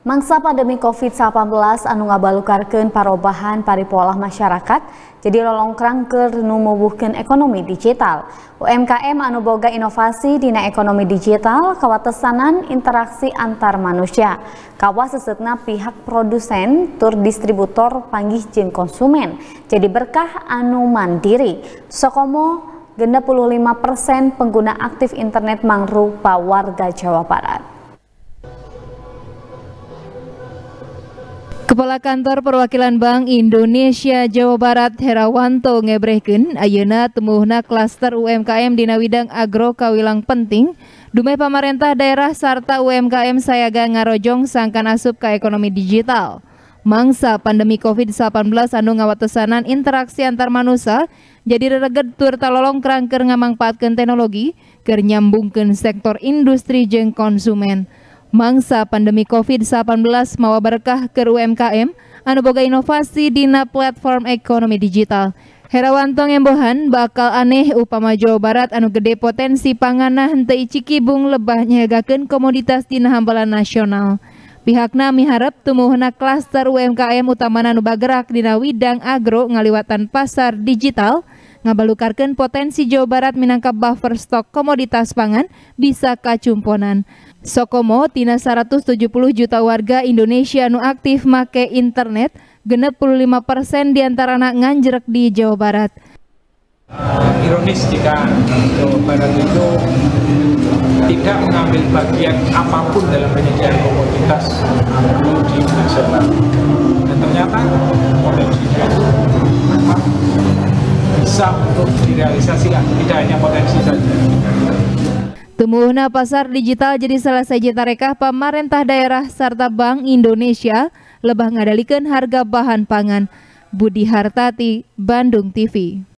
Mangsa pandemi COVID-19 anu ngabalukarkeun parobahan paripolah masyarakat jadi lolongkrang keur numbuhkeun ekonomi digital. UMKM anu boga inovasi dina ekonomi digital kawatesanan interaksi antar manusia. Kawa sesekna pihak produsen tur distributor panggih jeung konsumen. Jadi berkah anu mandiri. Sokomo 65% pengguna aktif internet mangrupa warga Jawa Barat. Kepala Kantor Perwakilan Bank Indonesia Jawa Barat Herawanto ngebrehkeun ayeuna tumuhna klaster UMKM dina widang agro kawilang penting dumeh pamarentah daerah sarta UMKM sayaga ngarojong sangkan asup ka ekonomi digital. Mangsa pandemi COVID-19 anu ngawatesanan interaksi antar manusia jadi rereged tur talolongkrang keur ngamangpaatkeun teknologi keur nyambungkeun sektor industri jeung konsumen. Mangsa pandemi COVID-19 mawa berkah ke UMKM anu boga inovasi dina platform ekonomi digital. Herawanto ngembohan bakal aneh upama Jawa Barat anu gede potensi panganna henteu icikibung lebah nyegakeun komoditas dina hambalan nasional. Pihakna miharep tumuhna klaster UMKM utamana anu bagerak dina widang agro ngaliwatan pasar digital ngabalukarkeun potensi Jawa Barat minangka buffer stok komoditas pangan bisa kacumponan. Sokomo tina 170 juta warga Indonesia anu aktif make internet, 65% diantarana nganjrek di Jawa Barat. Ironis jika Jawa Barat itu tidak mengambil bagian apapun dalam penyediaan komoditas di nasional. Dan ternyata potensinya itu memang bisa untuk direalisasikan, tidak hanya potensi saja. Tumuhna pasar digital jadi salah saja tarekah pamarentah daerah sarta Bank Indonesia lebah ngadalikeun harga bahan pangan. Budi Hartati, Bandung TV.